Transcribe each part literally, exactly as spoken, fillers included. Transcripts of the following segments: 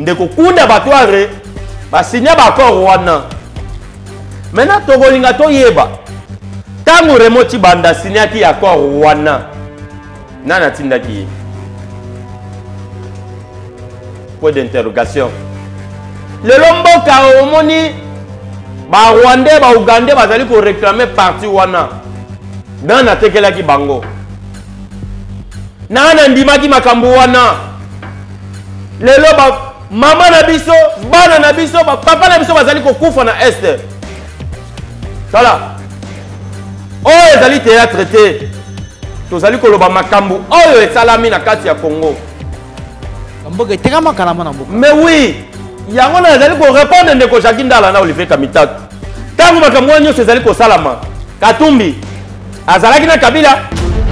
ndeko kunda batware basinya bakor wana. Maintenant tokolinga toyeba tango remoti banda sinya ki akor wana nana tinda ki point d'interrogation. Le lomboka omoni ba Rwandais ba Ougandais bazali ko réclamer parti wana nana tekela ki bango nana ndima ki makambo wana lelo ba mama na biso bana na biso ba papa na biso bazali ko kufa na est. Voilà. Oh, ezali théâtre te. Tozali koloba makambo oyo esalami na kati ya Congo. Mboka tekama kalama na mboka. Mais oui, yango na ezali ko répondre ndeko Jakindala na Olivier Kamitatu. Tango makambo nyonso ezali ko salama. Katumbi azalaki na Kabila.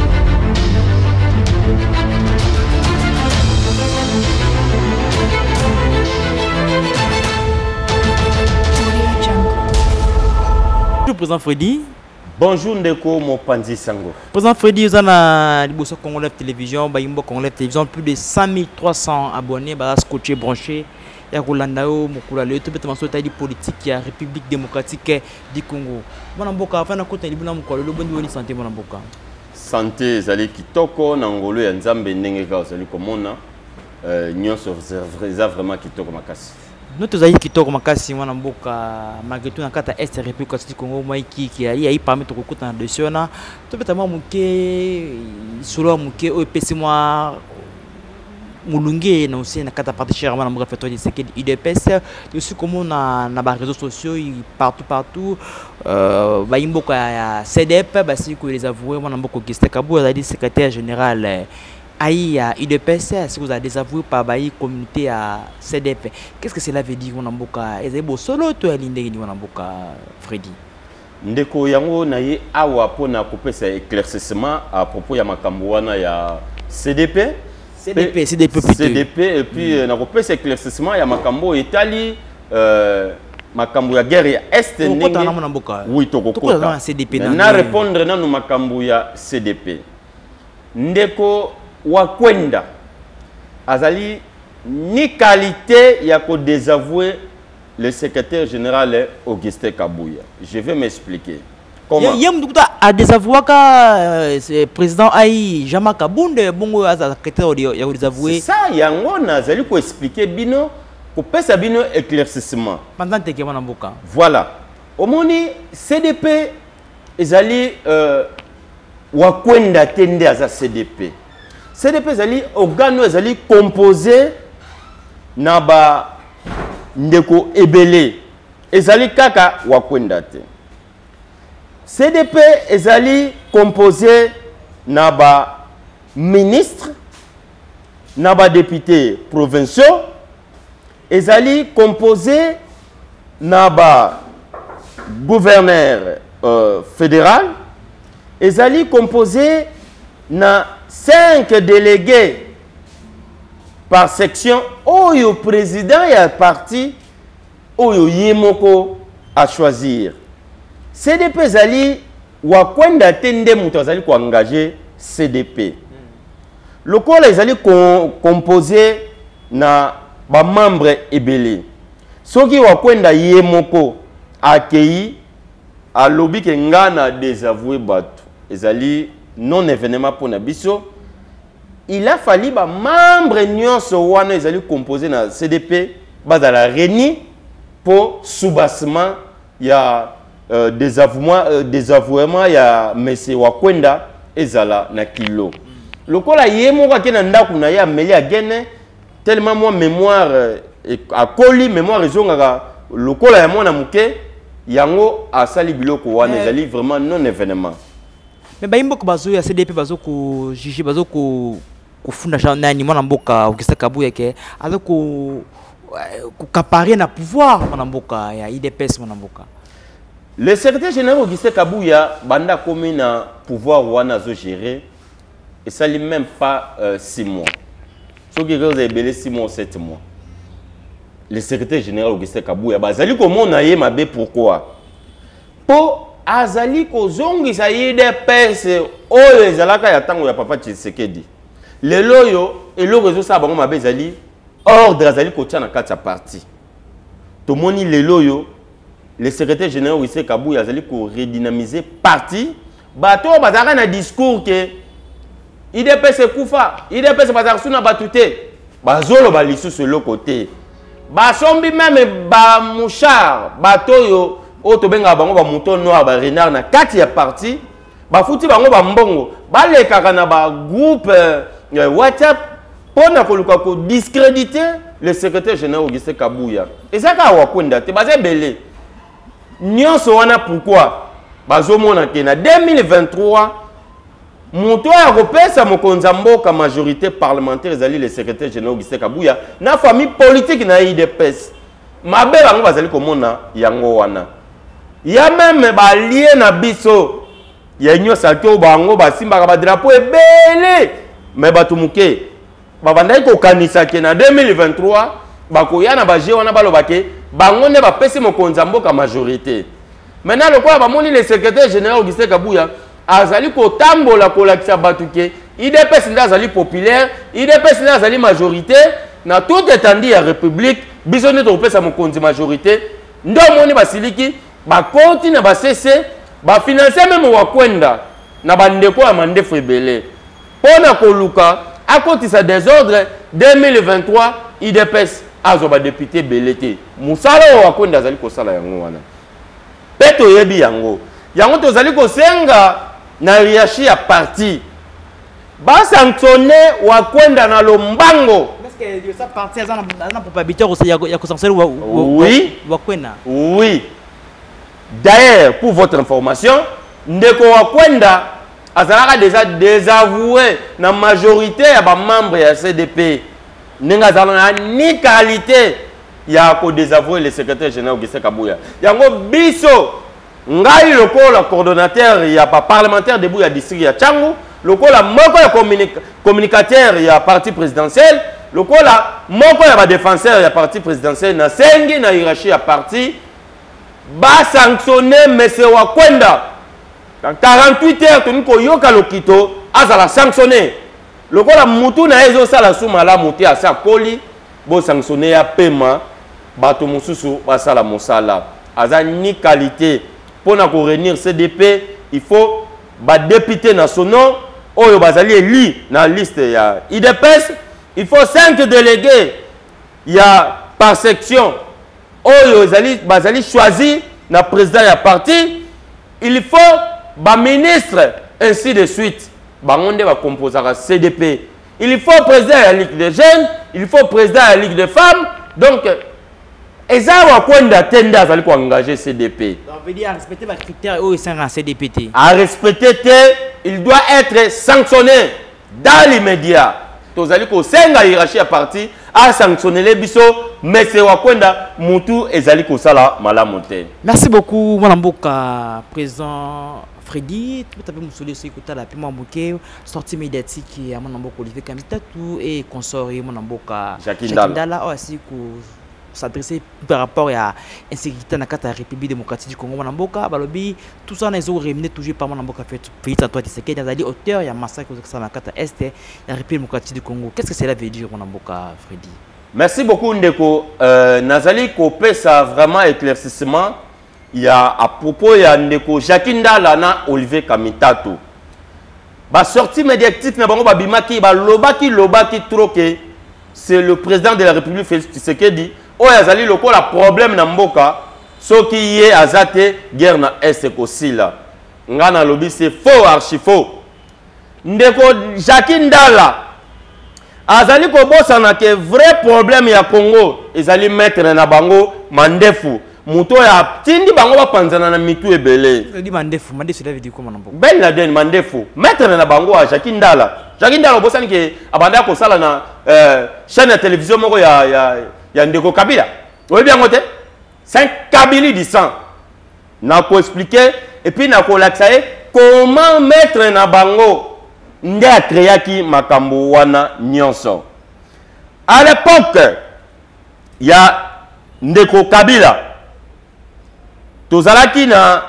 Président Freddy. Bonjour Ndeko Mopanzi Sango. Président Freddy, vous avez à Liboso Congo Live Télévision, Bayimbo Congo Live Télévision, plus de cinq mille trois cents abonnés, bah scotché branché. Il y a Rolandao, Mokula, le tout petit morceau de politique, il y a République démocratique du Congo. Mon amboka, enfin, on a côté Libuna Mokolo, le bon niveau santé, mon amboka. Santé, zali kitoko, nangolo ya nzambe nengeka zali komona, nyonso vraiment kitoko makasi. Notre zaï qui tourne makasi mwana mboka malgré tout na kata est République du Congo moi qui qui ali ai parmi to kokota dessus na to betama muke solo muke o pesi moi mulunge na aussi na kata parti cher mwana mboka feto de sekedi I D P S aussi comme na na ba réseaux sociaux partout partout euh ba imboka ya C D P ba si ko les avouer mwana mboka Augustin Kabou a dit secrétaire général Aïe à I D P S, si vous avez désavoué par la communauté à C D P, qu'est-ce que cela veut dire mon amboka? Est-ce que solo toi l'indé mon amboka Freddy? Ndeko yango na ye awa pona couper sa éclaircissement à propos ya makambo wana ya C D P. C D P, C D P plutôt. C D P et puis na couper sa éclaircissement ya makambo Italie euh makambo ya guerre ya est ndenge. Oui tokokota. C D P na répondre na no makambo ya C D P. Ndeko Wakwenda azali ni qualité ya ko désavouer le secrétaire général Augustin Kabouya. Je vais m'expliquer. Comment? Yem dukuta a désavouer ka président Aïe Jama Kabunde bongo aza secrétaire ya ko désavouer. Ça yango nazali ko expliquer bino ko pesa bino éclaircissement. Pendant te kema na mboka. Voilà. Omoni C D P ezali euh Wakwenda tende aza C D P. C D P zali organo ezali composé na ba ndeko ebele ezali kaka Wakwenda te. C D P ezali composé na ba ministre na ba député provinciaux ezali composé na ba gouverneur euh, fédéral ezali composé na cinq délégués par section oyo président ya parti oyo yemoko à choisir. C D P zali Wakwenda tende muto zali ko engager C D P. Le corps zali composé na ba membre ebele. Soki Wakwenda yemoko accueilli a lobby ke ngana désavouer batu ezali non événement pour Nabiso, il a fallu ba membre nyonso wana ezali composé na C D P bazala réuni pour soubassement ya euh, désavouement euh, désavouement ya monsieur Wakwenda ezala na kilo. Lokola yemo ka kena ndaku na ya meli agene tellement moi mémoire euh, a coli mémoire ezongaka lokola ya mwana muke yango asali biloko wana ezali vraiment non événement. Mais baimbo ko bazo ya C D P bazo ko juger bazo ko ko funda nani mwana mboka Augustin Kabouya ke azo ko ko caparer na pouvoir mwana mboka ya I D P S mwana mboka. Le secrétaire général Augustin Kabouya banda comme na pouvoir wana zo gérer et ça lui même pas euh, six mois. Ce qui vous avez belé six mois sept mois. Le secrétaire général Augustin Kabouya bazali ko mona ye mabe pourquoi? Po azali ko zongi sa I D P S oyo ezalaka ya tango ya papa Tshisekedi. Lelo yo eloko zo sa bango mabe zali ordre azali kotia na kati ya parti. Tomoni lelo yo le secrétaire général Wisse Kabuya azali ko redynamiser parti. Bato bazaka na discours que I D P S kufa, I D P S bazaka suna batute. Bazolo ba lisusu le côté. Ba sombi même ba mouchard, bato yo o to benga bango ba mouton noir ba renard na kati ya parti. Ba futi bango ba mbongo, ba le kaka na ba groupe euh, WhatsApp pour na koluka ko discréditer le secrétaire général Wisse Kabuya. Et ça ka wakwenda te bazé belé. Nyonso wana pourquoi? Bazomona ke na deux mille vingt-trois Muto a repesa mokonza mboka majorité parlementaire ezali le secrétaire général Wisse Kabuya na famille politique na I D P S. Mabe bango bazali komona yango wana. Ya même ba lié na biso. Ya nyo salto bango basimba ba drapeau ebele. Mais batumuke ba bandai ko kanisa ke na deux mille vingt-trois bakoya na ba je wana balobake bango ne ba pesi mokonza mboka majorité. Maintenant le quoi ba moni le secrétaire général Wisse Kabuya azali ko tambola ko lakisa batuke I D P S nda azali populaire, I D P S nda azali majorité na tout étendue ya république biso ne to pesa mokonzi majorité ndo moni basiliki ba konti na ba C C ba financer même wa kwenda na bandeko ya mandefu ebele pona ko luka akotisa désordre deux mille vingt-trois I D P S azo ba député belete musala wa kwenda azali ko sala yango wana peto yebi yango yango to zali ko senga na riachi ya parti ba sanctionner wa kwenda na lombango parce que ça parti ça na probabilité ya ko sanctionner wa oui wa kwenda oui d'ailleurs pour votre information ndeko wa kwenda azalaka déjà désavoué na majorité ya ba membre ya C D P ninga zalana ni qualité ya ko désavouer le secrétaire général Wisse Kabuya yango biso ngai lokola coordonnateur ya ba parlementaire debout ya district ya Tchangu lokola moko ya communicateur ya parti présidentiel lokola moko ya ba défenseur ya parti présidentiel na sengi na hiérarchie ya parti ba sanctionner monsieur wa kwenda dans quarante-huit heures toni ko yoka lokito azala sanctionner lokola mutu na ezo sala suma la muti asa koli bo sanctionner ya paiement bato mususu basala mosala aza ni qualité pour na ko réunir C D P il faut ba député nationaux oyo bazali élu na liste ya I D P S il faut cinq délégués ya par section oyo bazali bazali choisi na président ya parti il faut ba ministre ainsi de suite bangonde ba composera C D P il faut président ya ligue des jeunes il faut président ya ligue des femmes donc eza wa kwenda tenda azali ko engager C D P. Donc veut dire respecter les critères au sein de C D P T. À respecter T, il doit être sanctionné dans l'immédiat. Tozali ko senga hiérarchie à parti à sanctionner les biso mais c'est wa kwenda mutu ezali ko sala malamu te. Merci beaucoup mon amboka président Freddy, tu peux me soulever ce côté là puis moi bouquet sortie médiatique à mon amboka Olivier Kamitatu et consort mon amboka Jacques Ndala aussi ko s'adresser par rapport à l'insécurité dans la République démocratique du Congo Manamboka balobi tout ça n'est pas rémunéré toujours par Manamboka fait Félix Antoine Tshisekedi dans les auteurs il y a massacre dans la carte est la République démocratique du Congo. Qu'est-ce que cela veut dire Manamboka Freddy? Merci beaucoup Ndeko. Euh, Nazali Kopé ça vraiment éclaircissement il y a à propos il y a Ndeko Jacques Ndala na Olivier Kamitatu. Ba sortie médiatique na bango ba bimaki ba lobaki lobaki trop que c'est le président de la République Félix Tshisekedi oyo azali lokola problème na mboka soki ye azate guerre na est kosila nga na lobi c'est faux archi faux ndeko Jacques Ndala azali kobosana ke vrai problème ya Congo ezali mettre na bango mandefu muto ya tindi bango bapanzana na mitu ebele di mandefu mandefu cela veut dire comment na mboka Ben Laden mandefu mettre na bango a Jacques Ndala Jacques Ndala obosani ke abanda ko sala na euh, chaîne de télévision moko ya ya il y a Ndeko Kabila. Vous voyez bien côté cinq Kabili du sang. N'a pas expliqué et puis n'a pas l'accès comment mettre na bango nde a créé qui makambo wana nyonso. À l'époque il y a Ndeko Kabila. Tozalaki na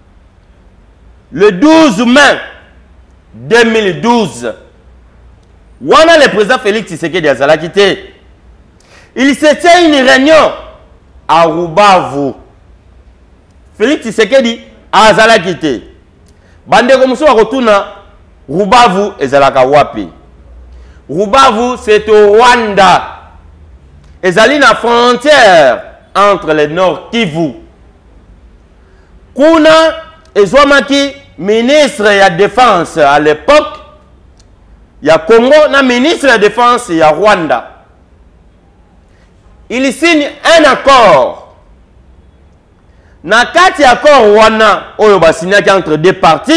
le douze mai deux mille douze. Wana le président Félix Tshisekedi azalaki te. Il se tient une réunion à Rubavu. Félix Tshisekedi azala quitté. Bande comme ça retourna Rubavu ezalaka wapi. Rubavu c'est au Rwanda. Ezali na frontière entre le Nord Kivu. Kuna ezwamaki ministre ya défense à l'époque ya Congo na ministre ya défense ya Rwanda. Il signe un accord. Na kati accord wana oyo basignaki entre deux parties.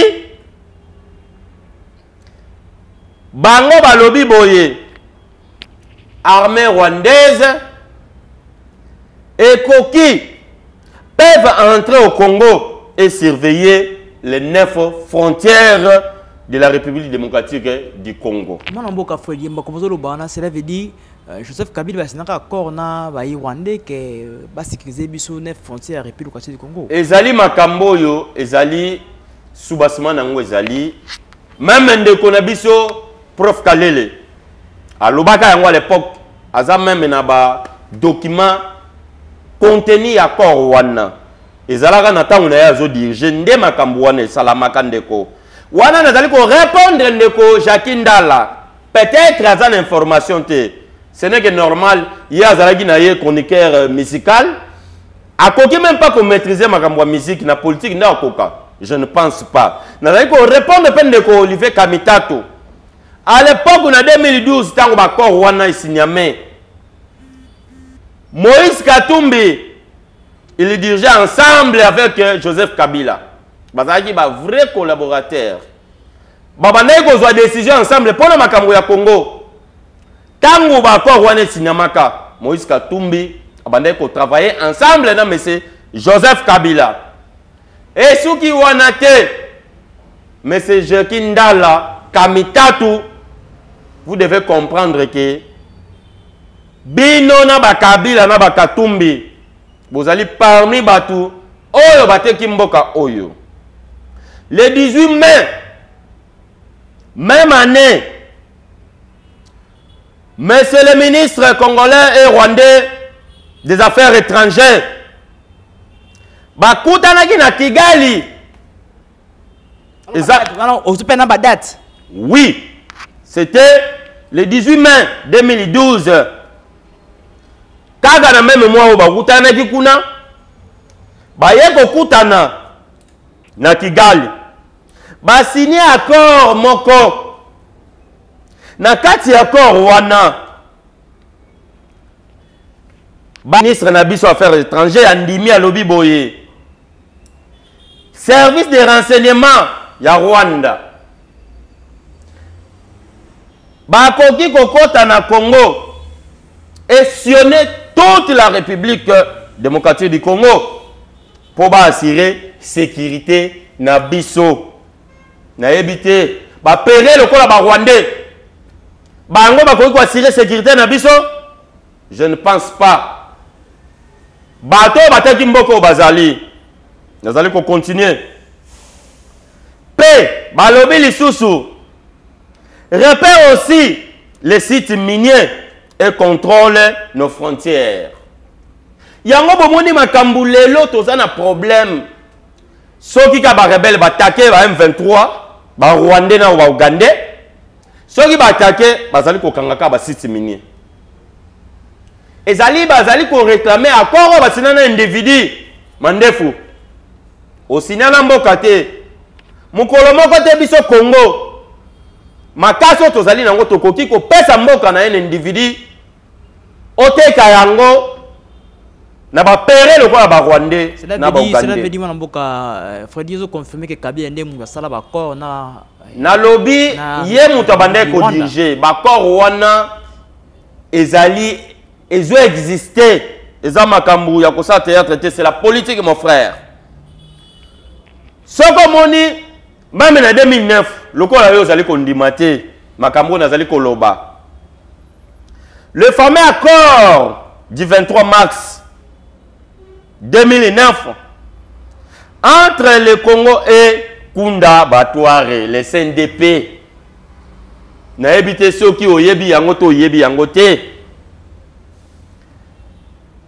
Bango balobi boye armée rwandaise et Koki peuvent entrer au Congo et surveiller les neuf frontières de la République démocratique du Congo. Cela veut dire Joseph Kabila va signer un accord na ba Rwandais que va sécuriser biso neuf frontières de la République démocratique du Congo. Ezali makambo yo, ezali soubasement nango ezali même ndeko na biso prof Kalele. Alobaka yango à l'époque, aza même na ba document contenu accord wana. Ezalaka na tango na yazo dirige nde makambo wana esalamaka ndeko. Wana nazali ko répondre ndeko Jacques Ndala. Peut-être aza na information te. Ce n'est que normal, il y a azalaki na ye chroniqueur musical. Akoki même pas ko maîtriser makambo ya musique na politique na akoka. Je ne pense pas. Nazali ko répondre pe ndeko Olivier Kamitato. À l'époque, en deux mille douze, tant que l'accord wana signamé, Moïse Katumbi, il dirigeait ensemble avec Joseph Kabila. Bazaki ba vrai collaborateur. Babanaï ko zwa décision ensemble pour le makambo ya Congo. Tant que l'accord wana signamaka, Moïse Katumbi, babanaï ko travailler ensemble na monsieur Joseph Kabila. Et ceux qui wana te, monsieur Jacques Ndala, Kamitatou, vous devez comprendre que Bino na bakabila na bakatumbi vous allez parmi batu oyo bateki mboka oyo. Le dix-huit mai même année, monsieur le ministre congolais et rwandais des affaires étrangères bakutanaki na Kigali. Date. Oui, c'était le dix-huit mai deux mille douze. Kaga na même mois où bakutana kikuna bayeko kutana na Kigali. Ba signé accord moko. Na kati accord wana. Ba ministre na biso affaires étrangères andimi alobi boye. Service de renseignement ya Rwanda. Bakoki kokota na Congo et sillonner toute la République démocratique du Congo pour assurer sécurité na biso na ebité ba péré lokola ba Rwandais bango bakoki ko assurer sécurité na biso. Je ne pense pas. Bato bataki mboko bazali nazali ko continuer pe balobi lisusu. Repère aussi les sites miniers et contrôle nos frontières. Yango bomoni makambu lelo tozana problème. Soki ka ba rebelle ba attaquer ba M vingt-trois, ba Rwandais na ba Ougandais. Soki ba attaquer bazali ko kangaka ba sites miniers. Ezali bazali ko réclamer accord ba sinana individu mandefu. O sinana mboka te. Mukolo moko te biso Congo. Makaso tozali nango tokoki ko pesa mboka na un individu oteka yango na ba pere lokola ba Rwandais na ba Ougandais. Cela veut dire mboka Freddy zo confirmer que Kabila ndé mu sala ba corps na na lobby ye muto abandé ko diriger ba corps wana ezali ezo exister eza makambu ya kosa théâtre c'est la politique mon frère. Soko moni même en deux mille neuf, le corps a osé condimenter, Makambo n'a zali koloba. Le fameux accord du vingt-trois mars deux mille neuf entre le Congo et Kunda Batouare, les C N D P, n'a évité ceux qui ont yebi yangoto yebi yangote.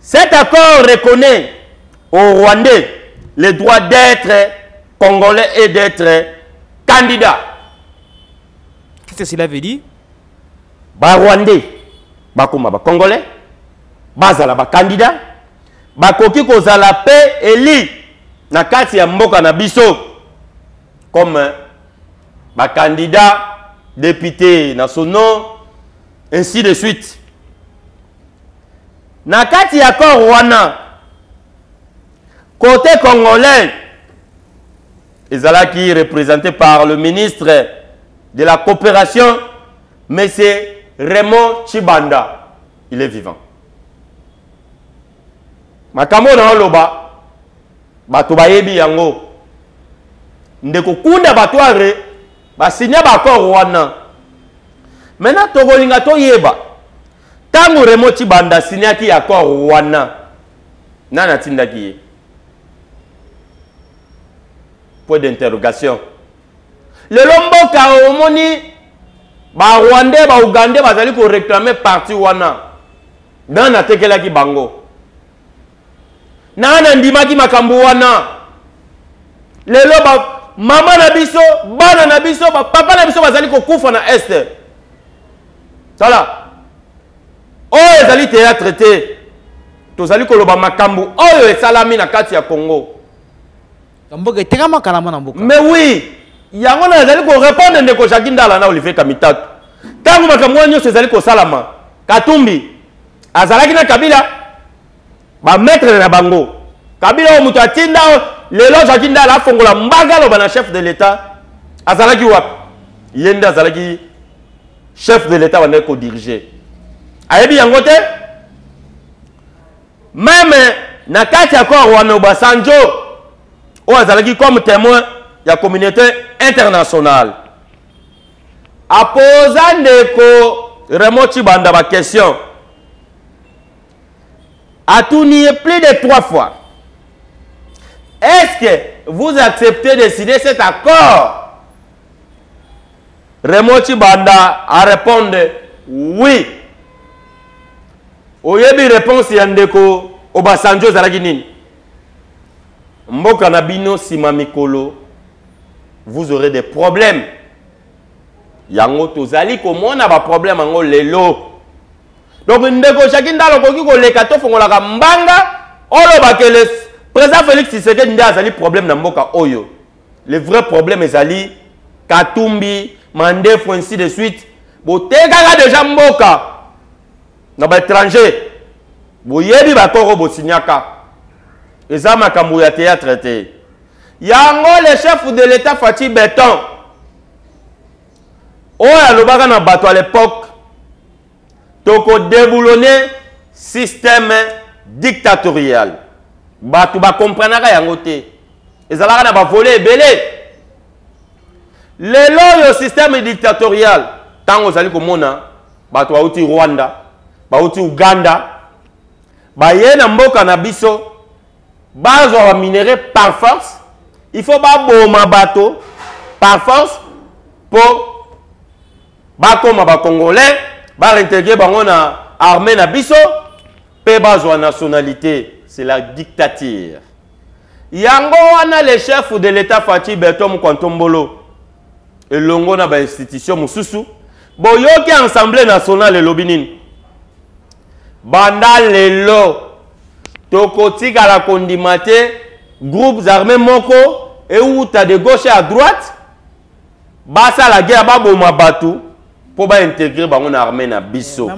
Cet accord reconnaît aux Rwandais le droit d'être congolais et d'être candidat. Qu'est-ce que cela veut dire? Ba Rwandais, ba koma ba congolais, bazala ba candidat, ba koki kozala pe eli na kati ya mboka na biso comme ba candidat, député nationaux, ainsi de suite. Na kati ya accord wana côté congolais, ezalaki représenté par le ministre de la coopération, M. Raymond Chibanda. Il est vivant. Makambo na loba bato bayebi yango ndeko kunda batware basinya bakor wana. Maintenant togolinga to yeba tango Raymond Chibanda sinyaki akor wana nana tindaki ye. Point d'interrogation. Le lomboka omoni ba Rwandais ba Ougandais bazali ko réclamer parti wana nana tekelaki bango nana ndimaki makambo wana lelo ba mama na biso bana na biso ba papa na biso bazali ko kufa na est sala oyo ezali théâtre te tozali koloba makambo oyo esalami na kati ya Congo. Mais oui, yango na ezali ko répondre ndeko Jacques Ndala na Olivier Kamitatu. Tango makambo nyonso ezali ko salama. Katumbi azalaki na Kabila ba maître na bango. Kabila o mutu atinda lelo Jacques Ndala afongola mbaga lo bana chef de l'état. Azalaki wapi? Yenda azalaki chef de l'état wande ko diriger. Ayebi yango te? Même na kati ya ko wana Obasanjo ou azalaki comme témoin de la communauté internationale. A posé ndeko Raymond Chibanda ma question. A tourné plus de trois fois. Est-ce que vous acceptez de signer cet accord? Raymond Chibanda a répondu oui. Oyebi réponse ya ndeko Obasanjo zalaki nini? Mboka na bino sima mikolo, vous aurez des problèmes. Yango tozali komona ba problème yango lelo. Donc ndeko Jacques Ndala koki ko leka to fongola ka mbanga, oloba ke le président Félix Tshisekedi nda azali problème na mboka oyo. Le vrai problème ezali Katumbi, Mandefo ainsi de suite. Botekaka déjà mboka na ba étranger. Boyebi ba koro bosinyaka. Et ça m'a camouillé théâtre. Yango le chef de l'État Fatih Béton. Oh, à na bateau à l'époque. Toko déboulonné système dictatorial. Batou ba comprendre yango te. Et ça na ba volé belé. Le lo yo système dictatorial. Tango zali ko mona batou auti Rwanda, ba auti Uganda. Ba yena mboka na biso. Base va minérer par force. Il faut pas bomber bateau par force pour ba comme ba congolais ba intégrer bango na armée na biso pe base wa nationalité, c'est la dictature. Yango wana le chef de l'état Fatih Béton Kontombolo et longo na ba institution mususu boyoki assemblée nationale le lobinin banda lelo tokotika la kondimate groupes armés moko et où tu as de gauche et à droite basa la guerre ba boma batu pour ba intégrer bango na armée na biso.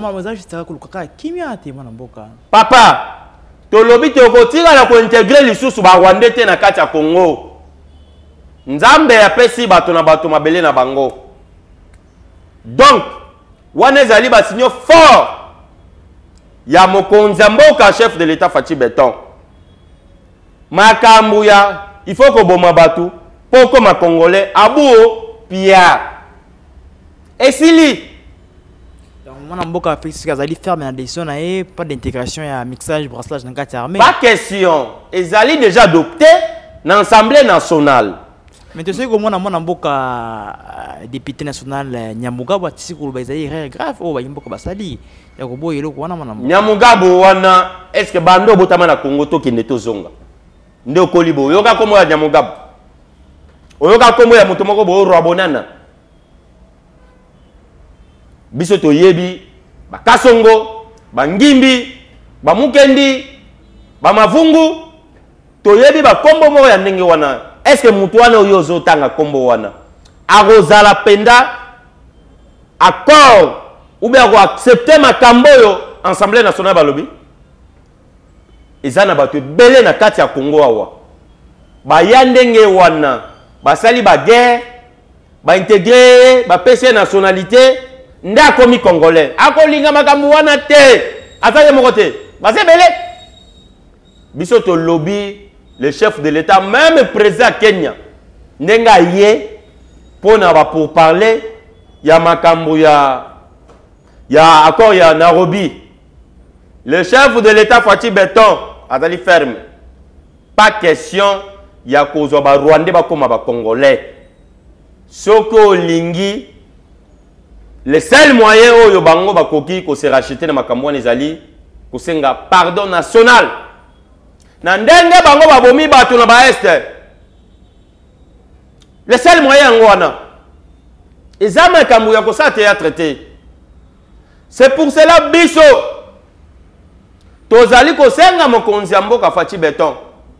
Papa to lobi tokotika la ko intégrer lisusu ba Rwandais te na kati ya Congo. Nzambe ya pesi bato na bato mabele na bango. Donc wana ezali ba signaux fort ya mokonzi mboka chef de l'état Fatih Béton. Makambu ya il faut que boma batu poko ma congolais abuo pia. Et sili mwana mboka Afrique azali ferme na décision na e pas d'intégration ya mixage brassage na kati armée. Pas question. Ezali déjà adopté dans l'Assemblée nationale. Mais tu sais comment on a mboka député national Nyamugabo tisi ko ba ezali erreur grave o ba mboka basali ya ko boye loko wana mona Nyamugabo wana est-ce que bando botama na Congo to kende to zonga nde okolibo yoka komo ya Nyamugabo oyoka komo ya moto moko bo robonana biso to yebi bakasongo bangimbi bamukendi bamavungu to yebi bakombo moko ya ndenge wana. Est-ce que Moutouane ou Zotanga Kombo wana Arozala Penda accord ou bien accepter ma Kamboyo Assemblée nationale balobi Ezana batu belé na kati ya Congo awa ba yandenge wana ba sali ba guerre ba intégrer ba P C nationalité nda komi congolais akolinga makambo wana te atanye moko te ba se belé biso to lobby le chef de l'État, même le président Kenya, n'enga yé pour pour parler, il y a Makambo, il y a il y a encore il y a Nairobi. Le chef de l'État Fatih Béton, Adali ferme. Pas question, il y a cause ba Rwandais ba comme ba Congolais. Soko lingi, le seul moyen où yo bango ba koki ko se racheter na Makambo nezali, ko senga pardon national. Nandenge bango babomi batu na baeste. Le seul moyen ngwana. Ezama kambu ya kosa théâtre te. C'est pour cela biso. Tozali ko senga mokonzi ya mboka Fatih Béton.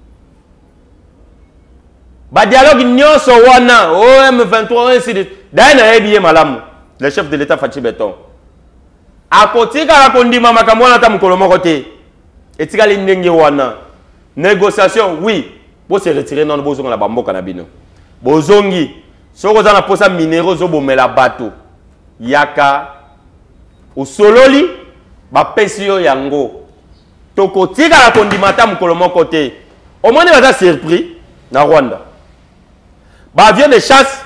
Ba dialogue nyonso wana O M vingt-trois ainsi de Daina ebiye malamu. Le chef de l'État Fatih Béton. Akotika la kondima makambo na ta mukolo moko te. Etikali ndenge wana. Négociation, oui. Pour se retirer dans le besoin de la bamboka na bino. Bozongi. Si vous avez posé minéraux, vous avez la bateau. Yaka. Ou sololi. Ba pesio yango. Toko tika la kondimata mukolomo côté. Au moins, vous avez surpris. Na Rwanda. Ba avion de chasse.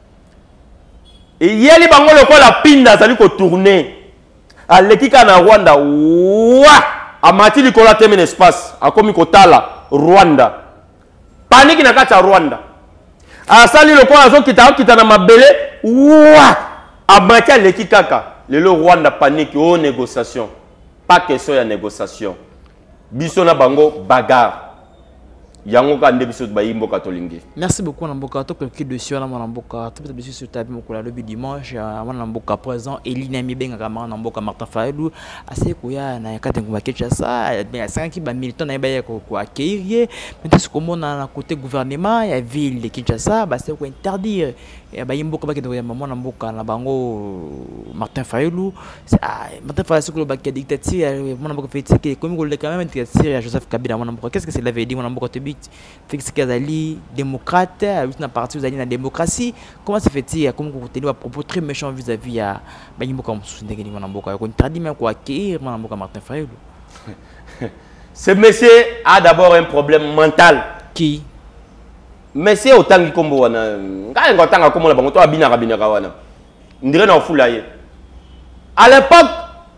Et yeli bango loko la pinda. Zali ko tourner. A lekika na Rwanda. Ouah. Amati likola temene espace akomi kotala Rwanda panique na kati ya Rwanda asali lokola azo kita kita na mabele wa amati leki kaka lelo Rwanda panique o négociation pas question ya négociation biso na bango bagarre yango ka nde biso ba yimbo katolingi. Merci beaucoup Namboka to quelques dossiers na Namboka to peut-être sur table mo kola le dimanche na Namboka présent Elina Mibenga kama Namboka Martin Fayulu assez koya na kati ngoma Kinshasa bien cinq qui ba militant na ba ko ko accueillir maintenant ce comment na côté gouvernement ya ville de Kinshasa ba c'est ko interdire et ba yimbo ko ba kendo ya maman Namboka na bango Martin Fayulu Martin Fayulu ko ba ki dictature mon Namboka fait que comme ko le quand même dictature Joseph Kabila mon Namboka qu'est-ce que c'est l'avait dit mon Namboka Félix Kazali, démocrate, na parti de la démocratie. Comment se fait-il comme vous tenez à propos très méchant vis-à-vis à Banimboka Moussundé Manamboka qu'on traduit même quoi acquérir Manamboka Martin Fayulu. Ce monsieur a d'abord un problème mental. Qui? Monsieur autant que comme wana. Quand on entend comme la bango to abina rabina kawana. Ndire na fulaye. À l'époque,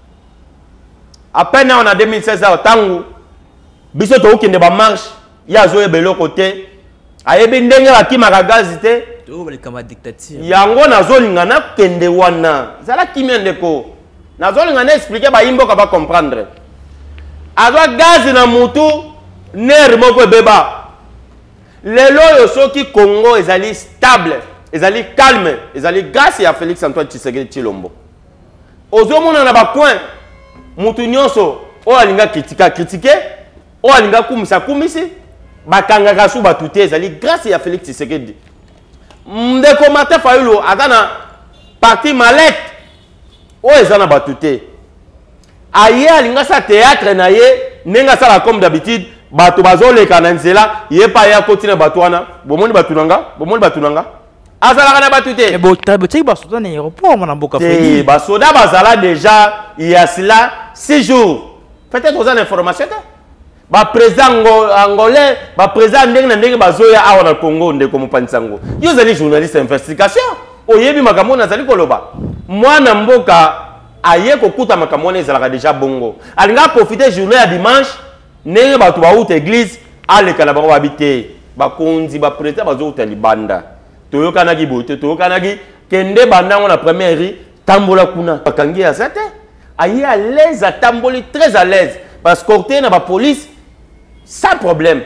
à peine on a deux mille seize tangu biso to okende ba marche. Ya zoe belo côté ayebe ndenge bakimaka gazi te to balikama dictature yango nazolinga na kende wana zala kimia ndeko nazolinga na expliquer ba yimbo ka ba comprendre azwa gazi na mutu ner moko beba lelo yo soki Congo ezali stable ezali calme ezali grâce ya Félix Antoine Tshisekedi Tshilombo ozomona na ba coin mutu nyonso o alinga kritika critiquer o alinga kumisa kumisi bakanga kasu batute ezali grâce ya Félix Tshisekedi ndeko Martin Fayulu atana parti malette o ezana batute aye alinga sa théâtre na ye nenga sala comme d'habitude bato bazoleka na nzela ye pa ya kotina batwana bomoni batunanga bomoni batunanga azala kana batute mais bon taboti ba soda na aéroport mon Namboka Félix ba soda bazala déjà il y a cela six jours peut-être aux informations ba président angolais ba président ndenge na ndenge bazoya awa na Congo ndeko mopansango yo zali journaliste investigation oyebi makambo na zali koloba mwana mboka aye kokuta makambo na ezalaka déjà bongo alinga profiter journée ya dimanche ndenge bato ba out église aleka na bango babite bakonzi ba président bazouta libanda toyokanaki bote toyokanaki kende bandango na première ri tambola kuna bakangi ya zate aye à l'aise à tamboli très à l'aise parce que côté na ba police sans problème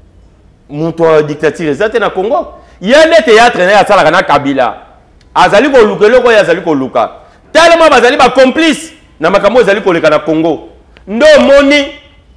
monto dictature zate na Congo yende théâtre na ya sala na Kabila azali ko lukelo ko yazali ko luka tellement bazali ba complice na makambo azali ko leka na Congo ndo moni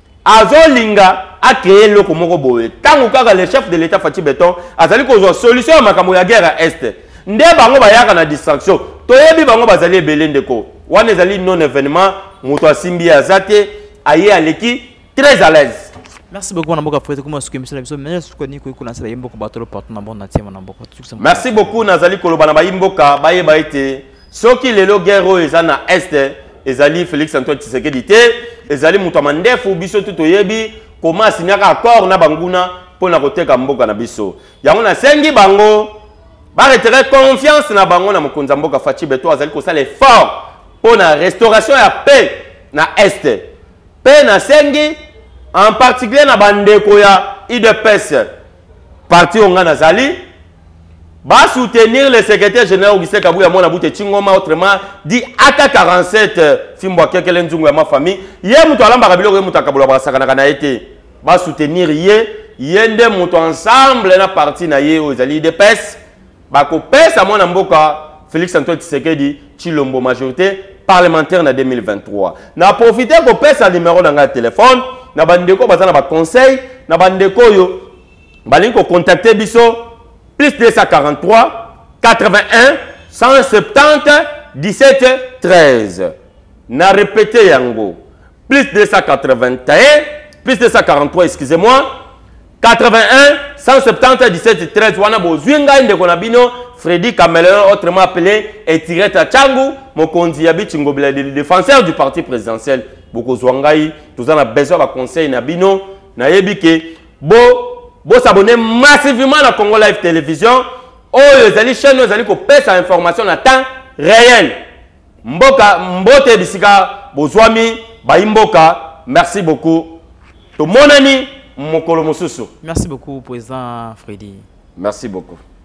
azolinga a créé le komoko boye tangu kaka le chef de l'état Fachi Beton azali ko zo solution ya makambo ya guerre à est nde bango bayaka na distraction toyebi bango bazali ebele ndeko wana ezali non événement moto asimbi azate aye aleki très à l'aise. Merci beaucoup Namboka Fred comment est-ce que monsieur Labiso mais est-ce que ni ko kuna sala yimbo ko batolo partout na bon na tiema Namboka. Merci beaucoup nazali koloba na bayimboka baye baite soki lelo guerre ezana est ezali Félix Antoine Tshisekedi te ezali muto mandefu biso tuto yebi comment signaka accord na banguna pona koteka mboka na biso yango na sengi bango ba retirer confiance na bango na mokonza mboka Fachi Beton azali ko sala effort pona restauration ya paix na est paix na sengi en particulier na bandeko ya I D P S parti onga nazali va soutenir le secrétaire général Augustin Kabouya Mona Boute Chingoma autrement dit A K quarante-sept Fimbo Kekele Nzungu ya ma famille ye muto alamba kabilo ye muto akabula basaka na été va soutenir ye yende muto ensemble na parti na ye ozali I D P S ba ko pesa mona mboka Félix Antoine Tshisekedi Chilombo majorité parlementaire na deux mille vingt-trois na profiter ko pesa numéro na téléphone na bandeko bazana ba conseil na bandeko yo balinko contacter biso plus deux cent quarante-trois quatre-vingt-un cent soixante-dix dix-sept treize na répété yango plus deux cent quatre-vingt-un plus deux cent quarante-trois excusez-moi quatre-vingt-un cent soixante-dix dix-sept treize wana bozwinga ndeko na bino Freddy Cameléon autrement appelé Etireta Tchangu mokonzi ya Bichingobila le défenseur du parti présidentiel boko zwangai tous en a besoin de conseil na bino na yebike bo bo s'abonner massivement à Congo Live Télévision oh les chaînes nous allons couper sa information en temps réel mboka mbote bisika bozwami baimboka merci beaucoup to monani mokolo mosusu. Merci beaucoup président Freddy. Merci beaucoup.